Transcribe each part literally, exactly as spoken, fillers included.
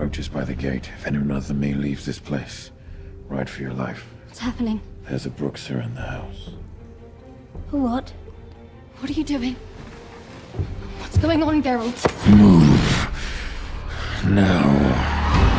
Roaches by the gate. If anyone other than me leaves this place, ride for your life. What's happening? There's a Brookser in the house. What? What are you doing? What's going on, Geralt? Move. Now.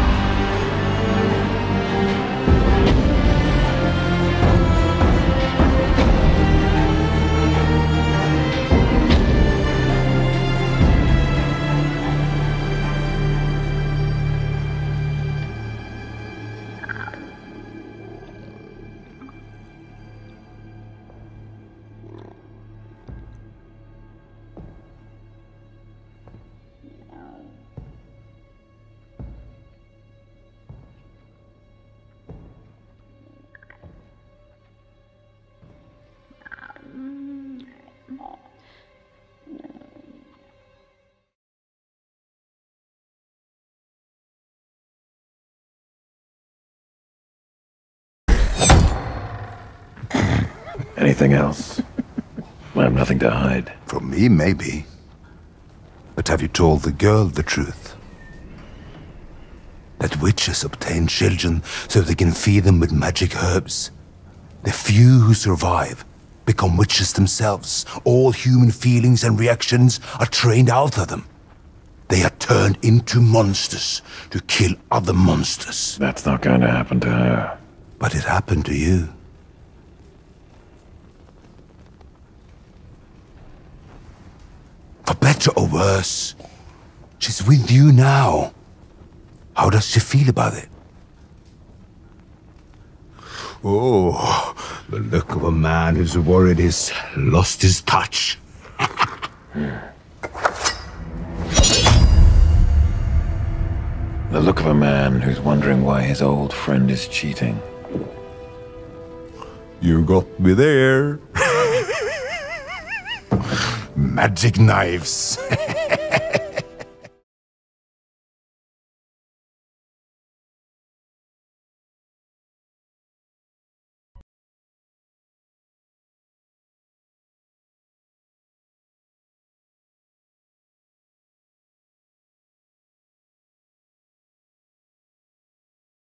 Anything else? I have nothing to hide. From me, maybe. But have you told the girl the truth? That witches obtain children so they can feed them with magic herbs. The few who survive become witches themselves. All human feelings and reactions are trained out of them. They are turned into monsters to kill other monsters. That's not going to happen to her. But it happened to you. For better or worse, she's with you now. How does she feel about it? Oh, the look of a man who's worried he's lost his touch. The look of a man who's wondering why his old friend is cheating. You got me there. Magic knives.